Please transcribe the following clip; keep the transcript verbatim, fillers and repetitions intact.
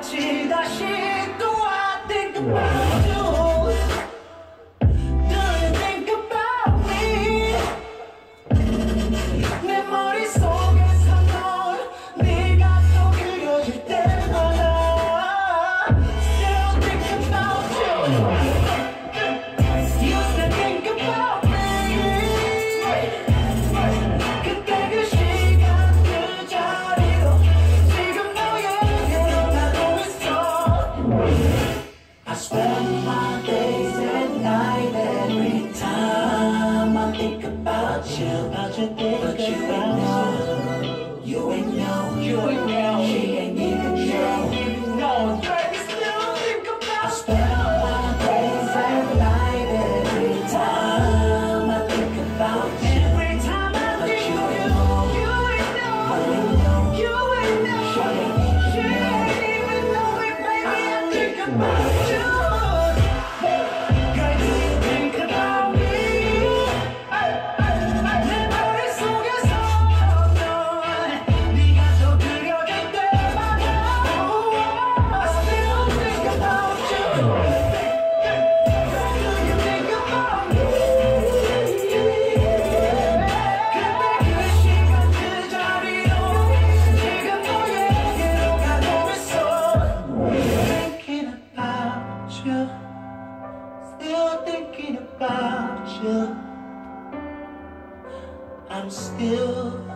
같이 다시 또 I think about you. Do you think about me? 내 머릿속에서 넌 네가 또 그려질 때마다 Still think about you. You still think about me. 그때 그 시간 그 자리로 지금 너에게로 가고 있어. I spend my days and night every time I think about you. About you, think but you ain't know. You ain't know. You ain't know. She ain't even know. She ain't even know. Baby, still think about. I spend my days and night every time I think about you. Every time I but think of you, you ain't know. You ain't know. She ain't she ain't even know it, baby. I think about you. Girl, do you think about me? 내 머릿속에서 넌 네가 또 그려질 때마다 I still think about you. Girl, do you think about me? 그때 그 시간 그 자리로 지금 너에게로 가고 있어. Thinking about you. Still thinking about you. I'm still